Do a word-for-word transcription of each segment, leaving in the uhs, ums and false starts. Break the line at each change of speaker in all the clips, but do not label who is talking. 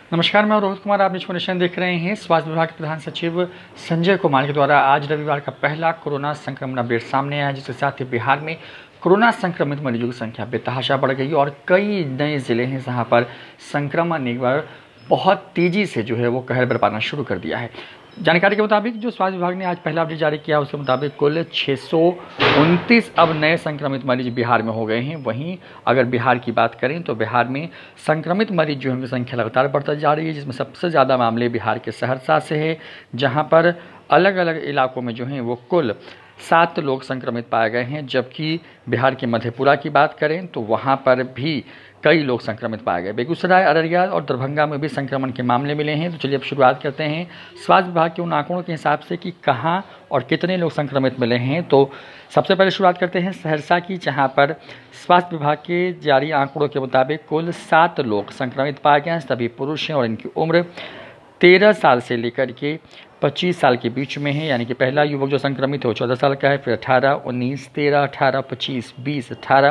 नमस्कार, मैं रोहित कुमार। आप निष्पन्नेशन देख रहे हैं। स्वास्थ्य विभाग के प्रधान सचिव संजय कुमार के द्वारा आज रविवार का पहला कोरोना संक्रमण अपडेट सामने आया, जिसके साथ ही बिहार में कोरोना संक्रमित मरीजों की संख्या बेतहाशा बढ़ गई और कई नए जिले हैं जहां पर संक्रमण एक बार बहुत तेजी से जो है वो कहर बरपाना शुरू कर दिया है। जानकारी के मुताबिक जो स्वास्थ्य विभाग ने आज पहला अपडेट जारी किया, उसके मुताबिक कुल छः सौ उनतीस अब नए संक्रमित मरीज बिहार में हो गए हैं। वहीं अगर बिहार की बात करें तो बिहार में संक्रमित मरीज जो है उनकी संख्या लगातार बढ़ती जा रही है, जिसमें सबसे ज़्यादा मामले बिहार के सहरसा से है, जहां पर अलग अलग इलाकों में जो हैं वो कुल सात लोग संक्रमित पाए गए हैं। जबकि बिहार के मधेपुरा की बात करें तो वहाँ पर भी कई लोग संक्रमित पाए गए। बेगूसराय, अररिया और दरभंगा में भी संक्रमण के मामले मिले हैं। तो चलिए अब शुरुआत करते हैं स्वास्थ्य विभाग के उन आंकड़ों के हिसाब से कि कहाँ और कितने लोग संक्रमित मिले हैं। तो सबसे पहले शुरुआत करते हैं सहरसा की, जहाँ पर स्वास्थ्य विभाग के जारी आंकड़ों के मुताबिक कुल सात लोग संक्रमित पाए गए हैं। सभी पुरुष हैं और इनकी उम्र तेरह साल से लेकर के पच्चीस साल के बीच में है। यानी कि पहला युवक जो संक्रमित है वो चौदह साल का है, फिर अठारह, उन्नीस, तेरह, अठारह, पच्चीस, बीस, अठारह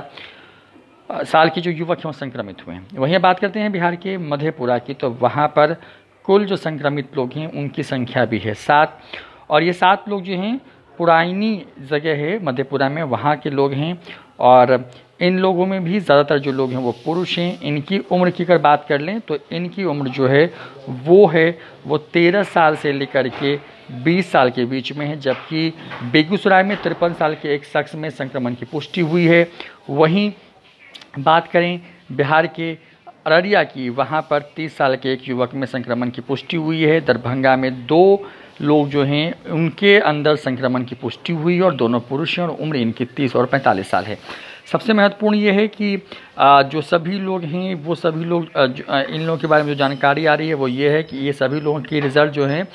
साल के जो युवक हैं वो संक्रमित हुए हैं। वहीं बात करते हैं बिहार के मधेपुरा की, तो वहाँ पर कुल जो संक्रमित लोग हैं उनकी संख्या भी है सात, और ये सात लोग जो हैं पुरानी जगह है मधेपुरा में, वहाँ के लोग हैं। और इन लोगों में भी ज़्यादातर जो लोग हैं वो पुरुष हैं। इनकी उम्र की अगर बात कर लें तो इनकी उम्र जो है वो है वो तेरह साल से लेकर के बीस साल के बीच में है। जबकि बेगूसराय में तिरपन साल के एक शख्स में संक्रमण की पुष्टि हुई है। वहीं बात करें बिहार के अररिया की, वहाँ पर तीस साल के एक युवक में संक्रमण की पुष्टि हुई है। दरभंगा में दो लोग जो हैं उनके अंदर संक्रमण की पुष्टि हुई और दोनों पुरुष हैं और उम्र इनकी तीस और पैंतालीस साल है। सबसे महत्वपूर्ण ये है कि जो सभी लोग हैं वो सभी लोग इन लोगों के बारे में जो जानकारी आ रही है वो ये है कि ये सभी लोगों की रिज़ल्ट जो है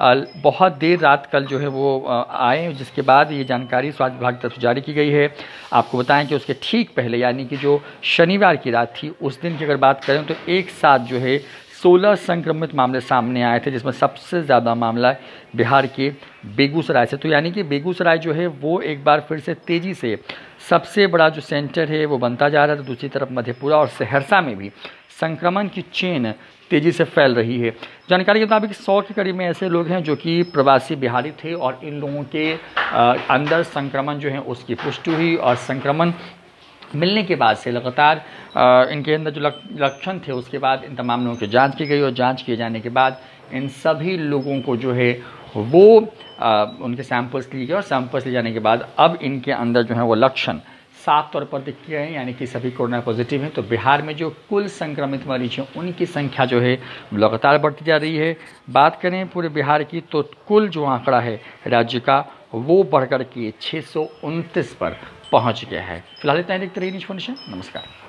बहुत देर रात कल जो है वो आए, जिसके बाद ये जानकारी स्वास्थ्य विभाग की तरफ से जारी की गई है। आपको बताएं कि उसके ठीक पहले यानी कि जो शनिवार की रात थी उस दिन की अगर बात करें तो एक साथ जो है सोलह संक्रमित मामले सामने आए थे, जिसमें सबसे ज़्यादा मामला बिहार के बेगूसराय से। तो यानी कि बेगूसराय जो है वो एक बार फिर से तेज़ी से सबसे बड़ा जो सेंटर है वो बनता जा रहा है। तो दूसरी तरफ मधेपुरा और सहरसा में भी संक्रमण की चेन तेज़ी से फैल रही है। जानकारी के मुताबिक सौ के करीब में ऐसे लोग हैं जो कि प्रवासी बिहारी थे और इन लोगों के अंदर संक्रमण जो है उसकी पुष्टि हुई और संक्रमण मिलने के बाद से लगातार इनके अंदर जो लक्षण थे उसके बाद इन तमाम लोगों की जांच की गई और जांच किए जाने के बाद इन सभी लोगों को जो है वो आ, उनके सैंपल्स लिए गए और सैंपल्स लिए जाने के बाद अब इनके अंदर जो है वो लक्षण साफ तौर पर दिख गए हैं, यानी कि सभी कोरोना पॉजिटिव हैं। तो बिहार में जो कुल संक्रमित मरीज हैं उनकी संख्या जो है लगातार बढ़ती जा रही है। बात करें पूरे बिहार की तो कुल जो आंकड़ा है राज्य का वो बढ़कर के छः सौ उनतीस पर पहुंच गया है। फिलहाल इतना ही, देखते रहिए निष्पन्नेशन। नमस्कार।